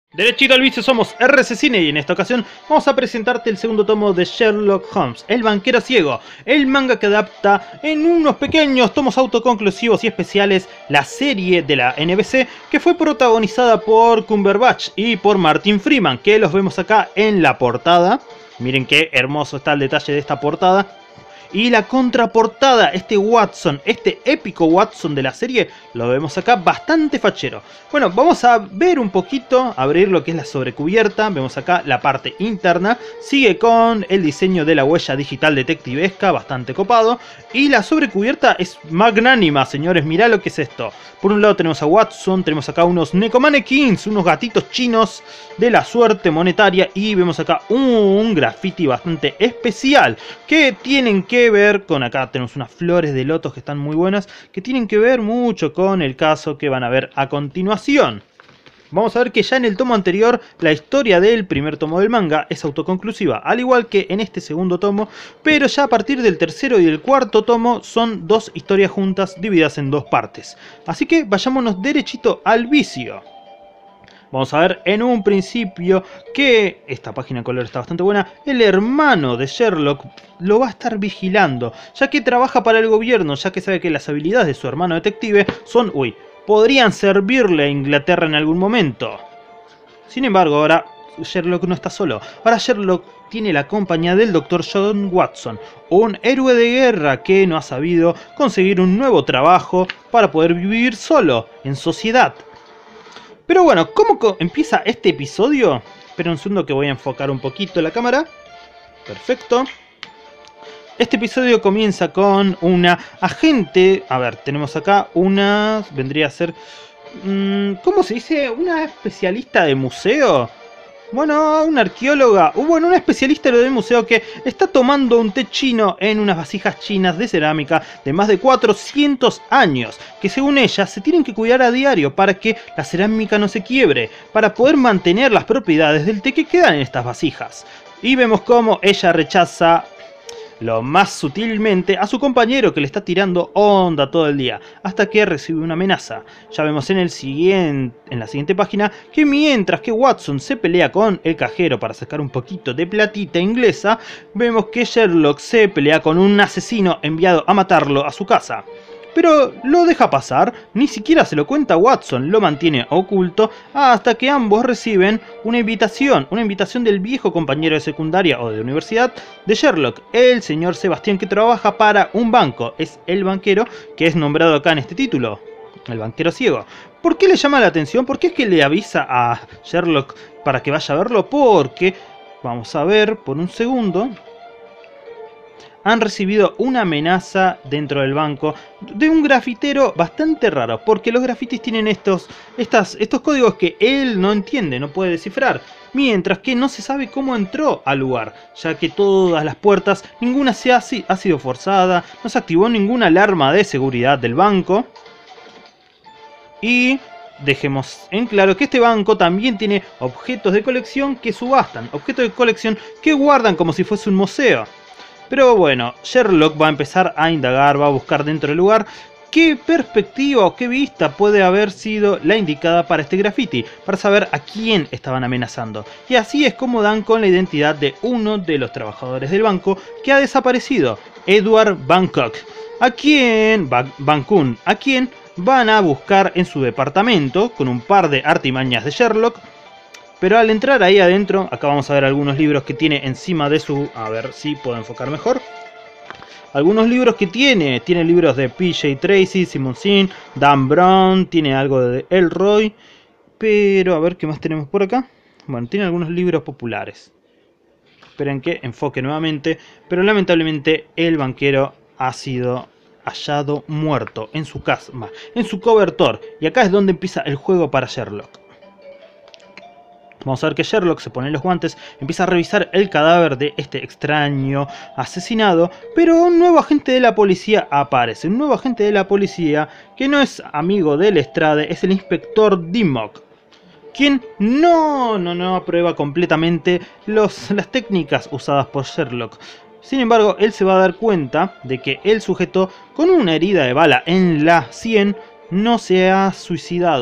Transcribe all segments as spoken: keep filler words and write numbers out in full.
Derechito al vicio, somos R C Cine y en esta ocasión vamos a presentarte el segundo tomo de Sherlock Holmes, El banquero ciego, el manga que adapta en unos pequeños tomos autoconclusivos y especiales la serie de la N B C que fue protagonizada por Cumberbatch y por Martin Freeman, que los vemos acá en la portada. Miren qué hermoso está el detalle de esta portada. Y la contraportada, este Watson, este épico Watson de la serie, lo vemos acá bastante fachero. Bueno, vamos a ver un poquito, abrir lo que es la sobrecubierta. Vemos acá la parte interna. Sigue con el diseño de la huella digital detectivesca, bastante copado. Y la sobrecubierta es magnánima, señores. Mirá lo que es esto. Por un lado tenemos a Watson, tenemos acá unos Nekomanekins, unos gatitos chinos de la suerte monetaria. Y vemos acá un graffiti bastante especial que tienen que ver con, acá tenemos unas flores de lotos que están muy buenas, que tienen que ver mucho con el caso que van a ver a continuación. Vamos a ver que ya en el tomo anterior la historia del primer tomo del manga es autoconclusiva, al igual que en este segundo tomo, pero ya a partir del tercero y del cuarto tomo son dos historias juntas divididas en dos partes. Así que vayámonos derechito al vicio. Vamos a ver en un principio que esta página en color está bastante buena. El hermano de Sherlock lo va a estar vigilando, ya que trabaja para el gobierno, ya que sabe que las habilidades de su hermano detective son, uy, podrían servirle a Inglaterra en algún momento. Sin embargo, ahora Sherlock no está solo. Ahora Sherlock tiene la compañía del doctor John Watson, un héroe de guerra que no ha sabido conseguir un nuevo trabajo para poder vivir solo, en sociedad. Pero bueno, ¿cómo empieza este episodio? Espera un segundo que voy a enfocar un poquito la cámara. Perfecto. Este episodio comienza con una agente. A ver, tenemos acá una... Vendría a ser... ¿Cómo se dice? ¿Una especialista de museo? Bueno, una arqueóloga, bueno, una especialista de museo que está tomando un té chino en unas vasijas chinas de cerámica de más de cuatrocientos años, que según ella se tienen que cuidar a diario para que la cerámica no se quiebre, para poder mantener las propiedades del té que quedan en estas vasijas. Y vemos cómo ella rechaza lo más sutilmente a su compañero que le está tirando onda todo el día, hasta que recibe una amenaza. Ya vemos en, el siguiente, en la siguiente página que mientras que Watson se pelea con el cajero para sacar un poquito de platita inglesa, vemos que Sherlock se pelea con un asesino enviado a matarlo a su casa. Pero lo deja pasar, ni siquiera se lo cuenta a Watson, lo mantiene oculto hasta que ambos reciben una invitación, una invitación del viejo compañero de secundaria o de universidad de Sherlock, el señor Sebastián, que trabaja para un banco, es el banquero que es nombrado acá en este título, el banquero ciego. ¿Por qué le llama la atención? ¿Por qué es que le avisa a Sherlock para que vaya a verlo? Porque, vamos a ver por un segundo... han recibido una amenaza dentro del banco de un grafitero bastante raro, porque los grafitis tienen estos, estas, estos códigos que él no entiende, no puede descifrar, mientras que no se sabe cómo entró al lugar, ya que todas las puertas, ninguna se ha, ha sido forzada, no se activó ninguna alarma de seguridad del banco. Y dejemos en claro que este banco también tiene objetos de colección que subastan, objetos de colección que guardan como si fuese un museo. Pero bueno, Sherlock va a empezar a indagar, va a buscar dentro del lugar qué perspectiva o qué vista puede haber sido la indicada para este graffiti, para saber a quién estaban amenazando. Y así es como dan con la identidad de uno de los trabajadores del banco que ha desaparecido, Edward Bangkok, a quien, Bankun, a quien van a buscar en su departamento con un par de artimañas de Sherlock. Pero al entrar ahí adentro, acá vamos a ver algunos libros que tiene encima de su... A ver si puedo enfocar mejor. Algunos libros que tiene. Tiene libros de P J Tracy, Simon Sin, Dan Brown, tiene algo de Elroy. Pero a ver qué más tenemos por acá. Bueno, tiene algunos libros populares. Esperen que enfoque nuevamente. Pero lamentablemente el banquero ha sido hallado muerto en su casa, en su cobertor. Y acá es donde empieza el juego para Sherlock. Vamos a ver que Sherlock se pone los guantes, empieza a revisar el cadáver de este extraño asesinado, pero un nuevo agente de la policía aparece, un nuevo agente de la policía que no es amigo de Lestrade, es el inspector Dimmock, quien no, no, no aprueba completamente los, las técnicas usadas por Sherlock. Sin embargo, él se va a dar cuenta de que el sujeto con una herida de bala en la sien no se ha suicidado.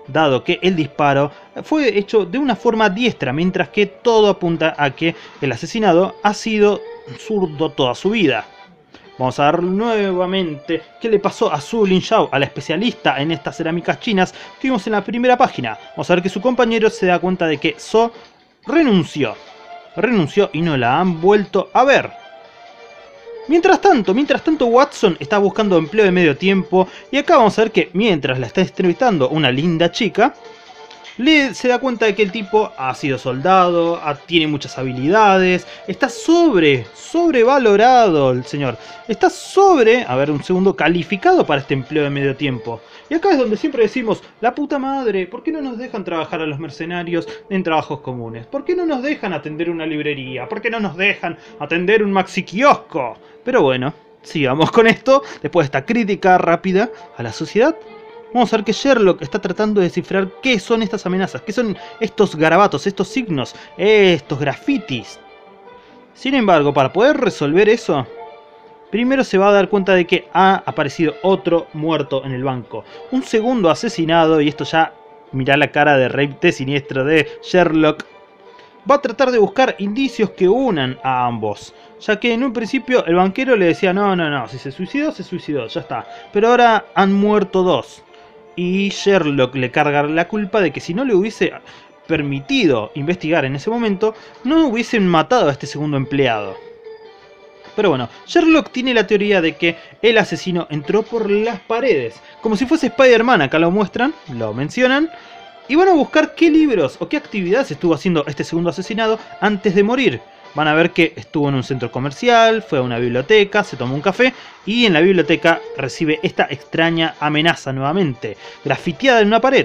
dado que el disparo fue hecho de una forma diestra, mientras que todo apunta a que el asesinado ha sido zurdo toda su vida. Vamos a ver nuevamente qué le pasó a Su Lingzhao, a la especialista en estas cerámicas chinas que vimos en la primera página. Vamos a ver que su compañero se da cuenta de que So renunció. Renunció y no la han vuelto a ver. Mientras tanto, mientras tanto Watson está buscando empleo de medio tiempo y acá vamos a ver que mientras la está entrevistando una linda chica, le se da cuenta de que el tipo ha sido soldado, ha, tiene muchas habilidades, está sobre, sobrevalorado el señor, está sobre, a ver un segundo, calificado para este empleo de medio tiempo. Y acá es donde siempre decimos, la puta madre, ¿por qué no nos dejan trabajar a los mercenarios en trabajos comunes? ¿Por qué no nos dejan atender una librería? ¿Por qué no nos dejan atender un maxi kiosco? Pero bueno, sigamos con esto, después de esta crítica rápida a la sociedad. Vamos a ver que Sherlock está tratando de descifrar qué son estas amenazas, qué son estos garabatos, estos signos, estos grafitis. Sin embargo, para poder resolver eso, primero se va a dar cuenta de que ha aparecido otro muerto en el banco. Un segundo asesinado, y esto ya, mirá la cara de repte siniestro de Sherlock. Va a tratar de buscar indicios que unan a ambos, ya que en un principio el banquero le decía no, no, no, si se suicidó, se suicidó, ya está. Pero ahora han muerto dos. Y Sherlock le carga la culpa de que si no le hubiese permitido investigar en ese momento, no hubiesen matado a este segundo empleado. Pero bueno, Sherlock tiene la teoría de que el asesino entró por las paredes, como si fuese Spider-Man, acá lo muestran, lo mencionan, y van a buscar qué libros o qué actividades estuvo haciendo este segundo asesinado antes de morir. Van a ver que estuvo en un centro comercial, fue a una biblioteca, se tomó un café y en la biblioteca recibe esta extraña amenaza nuevamente, grafiteada en una pared.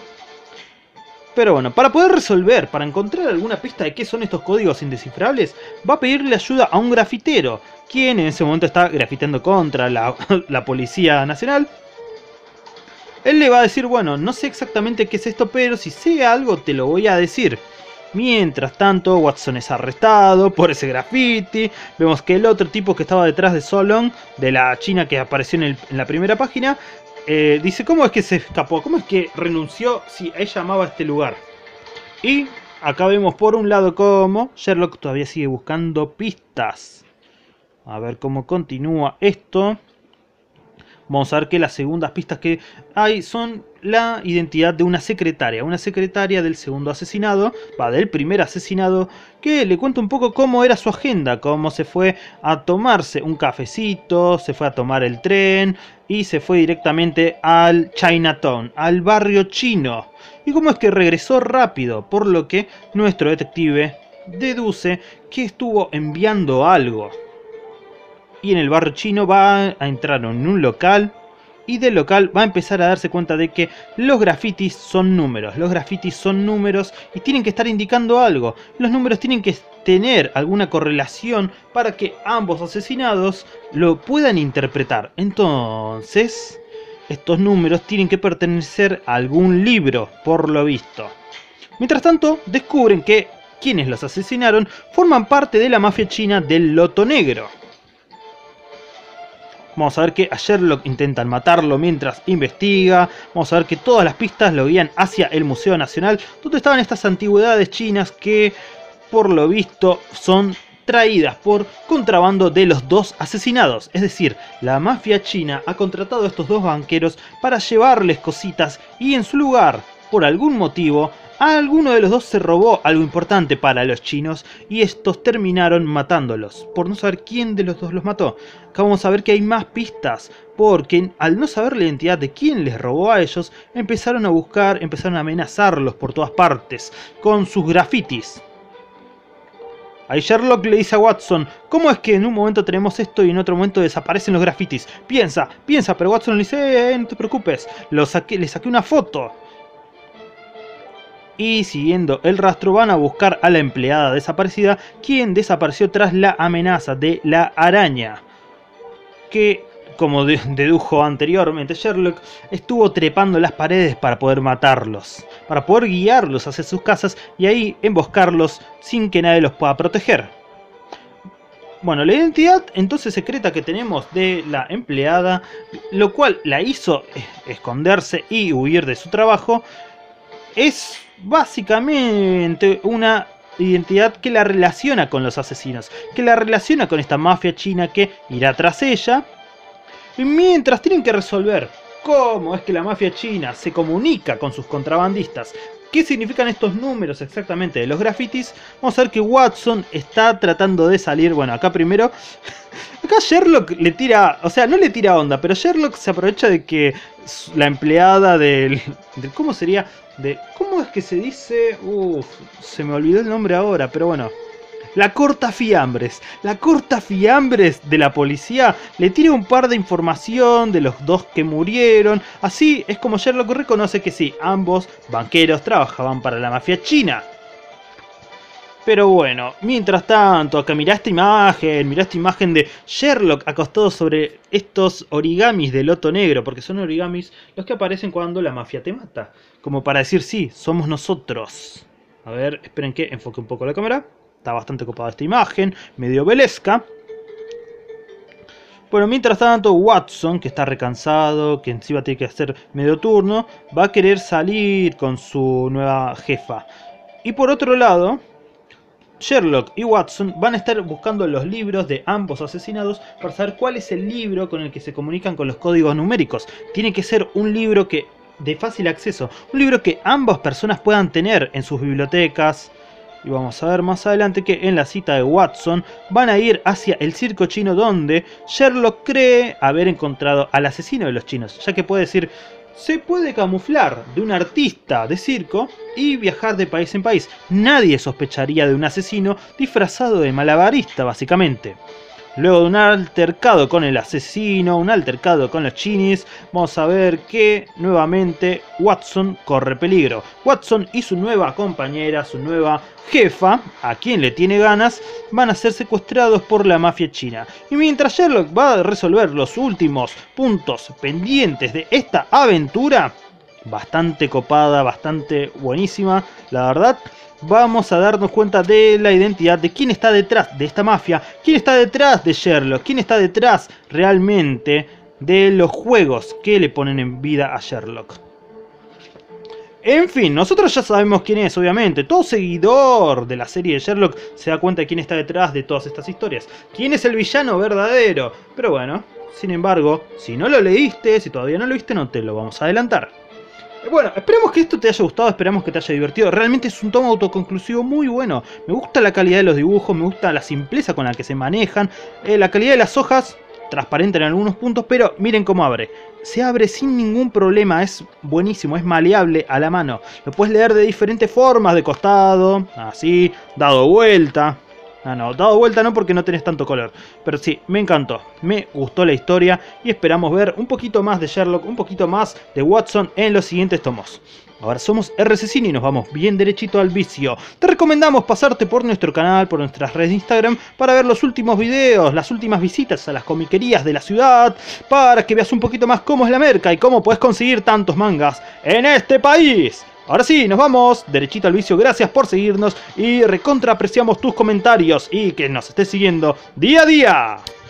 Pero bueno, para poder resolver, para encontrar alguna pista de qué son estos códigos indescifrables, va a pedirle ayuda a un grafitero, quien en ese momento está grafiteando contra la, la Policía Nacional. Él le va a decir, bueno, no sé exactamente qué es esto, pero si sé algo te lo voy a decir. Mientras tanto, Watson es arrestado por ese graffiti. Vemos que el otro tipo que estaba detrás de So Long, de la china que apareció en, el, en la primera página, eh, dice, ¿cómo es que se escapó? ¿Cómo es que renunció si ella amaba este lugar? Y acá vemos por un lado cómo Sherlock todavía sigue buscando pistas. A ver cómo continúa esto. Vamos a ver que las segundas pistas que hay son la identidad de una secretaria. Una secretaria del segundo asesinado, va, del primer asesinado, que le cuenta un poco cómo era su agenda, cómo se fue a tomarse un cafecito, se fue a tomar el tren y se fue directamente al Chinatown, al barrio chino. Y cómo es que regresó rápido, por lo que nuestro detective deduce que estuvo enviando algo. Y en el barrio chino va a entrar en un local y del local va a empezar a darse cuenta de que los grafitis son números. Los grafitis son números y tienen que estar indicando algo. Los números tienen que tener alguna correlación para que ambos asesinados lo puedan interpretar. Entonces, estos números tienen que pertenecer a algún libro, por lo visto. Mientras tanto, descubren que quienes los asesinaron forman parte de la mafia china del Loto Negro. Vamos a ver que a Sherlock intentan matarlo mientras investiga. Vamos a ver que todas las pistas lo guían hacia el Museo Nacional, donde estaban estas antigüedades chinas que, por lo visto, son traídas por contrabando de los dos asesinados. Es decir, la mafia china ha contratado a estos dos banqueros para llevarles cositas y en su lugar, por algún motivo, a alguno de los dos se robó algo importante para los chinos y estos terminaron matándolos, por no saber quién de los dos los mató. Acá vamos a ver que hay más pistas, porque al no saber la identidad de quién les robó a ellos, empezaron a buscar, empezaron a amenazarlos por todas partes, con sus grafitis. Ahí Sherlock le dice a Watson, ¿cómo es que en un momento tenemos esto y en otro momento desaparecen los grafitis? Piensa, piensa, pero Watson le dice, eh, no te preocupes, lo saqué, le saqué una foto. Y siguiendo el rastro van a buscar a la empleada desaparecida, quien desapareció tras la amenaza de la araña, que, como dedujo anteriormente Sherlock, estuvo trepando las paredes para poder matarlos, para poder guiarlos hacia sus casas y ahí emboscarlos sin que nadie los pueda proteger. Bueno, la identidad entonces secreta que tenemos de la empleada, lo cual la hizo esconderse y huir de su trabajo, es básicamente una identidad que la relaciona con los asesinos, que la relaciona con esta mafia china que irá tras ella, y mientras tienen que resolver cómo es que la mafia china se comunica con sus contrabandistas, qué significan estos números exactamente de los grafitis, vamos a ver que Watson está tratando de salir. Bueno, acá primero, acá Sherlock le tira, o sea, no le tira onda, pero Sherlock se aprovecha de que la empleada del, de, ¿cómo sería? De, ¿cómo es que se dice? Uff, se me olvidó el nombre ahora, pero bueno. La cortafiambres, la cortafiambres de la policía le tira un par de información de los dos que murieron. Así es como Sherlock reconoce que sí, ambos banqueros trabajaban para la mafia china. Pero bueno, mientras tanto, acá mirá esta imagen, mirá esta imagen de Sherlock acostado sobre estos origamis de loto negro, porque son origamis los que aparecen cuando la mafia te mata. Como para decir, sí, somos nosotros. A ver, esperen que enfoque un poco la cámara. Está bastante copada esta imagen, medio velesca. Bueno, mientras tanto, Watson, que está recansado, que encima tiene que hacer medio turno, va a querer salir con su nueva jefa. Y por otro lado, Sherlock y Watson van a estar buscando los libros de ambos asesinados para saber cuál es el libro con el que se comunican con los códigos numéricos. Tiene que ser un libro que de fácil acceso, un libro que ambas personas puedan tener en sus bibliotecas. Y vamos a ver más adelante que en la cita de Watson van a ir hacia el circo chino, donde Sherlock cree haber encontrado al asesino de los chinos, ya que puede decir, se puede camuflar de un artista de circo y viajar de país en país. Nadie sospecharía de un asesino disfrazado de malabarista, básicamente. Luego de un altercado con el asesino, un altercado con los chinis, vamos a ver que nuevamente Watson corre peligro. Watson y su nueva compañera, su nueva jefa, a quien le tiene ganas, van a ser secuestrados por la mafia china. Y mientras Sherlock va a resolver los últimos puntos pendientes de esta aventura, bastante copada, bastante buenísima, la verdad, vamos a darnos cuenta de la identidad de quién está detrás de esta mafia, quién está detrás de Sherlock, quién está detrás realmente de los juegos que le ponen en vida a Sherlock. En fin, nosotros ya sabemos quién es, obviamente. Todo seguidor de la serie de Sherlock se da cuenta de quién está detrás de todas estas historias. ¿Quién es el villano verdadero? Pero bueno, sin embargo, si no lo leíste, si todavía no lo viste, no te lo vamos a adelantar. Bueno, esperemos que esto te haya gustado, esperamos que te haya divertido. Realmente es un tomo autoconclusivo muy bueno. Me gusta la calidad de los dibujos, me gusta la simpleza con la que se manejan. Eh, la calidad de las hojas, transparente en algunos puntos, pero miren cómo abre. Se abre sin ningún problema, es buenísimo, es maleable a la mano. Lo puedes leer de diferentes formas, de costado, así, dado vuelta. Ah, no, dado vuelta no, porque no tenés tanto color. Pero sí, me encantó, me gustó la historia y esperamos ver un poquito más de Sherlock, un poquito más de Watson en los siguientes tomos. Ahora somos R C Cine y nos vamos bien derechito al vicio. Te recomendamos pasarte por nuestro canal, por nuestras redes de Instagram, para ver los últimos videos, las últimas visitas a las comiquerías de la ciudad, para que veas un poquito más cómo es la merca y cómo puedes conseguir tantos mangas en este país. Ahora sí, nos vamos derechito al vicio. Gracias por seguirnos y recontra apreciamos tus comentarios y que nos estés siguiendo día a día.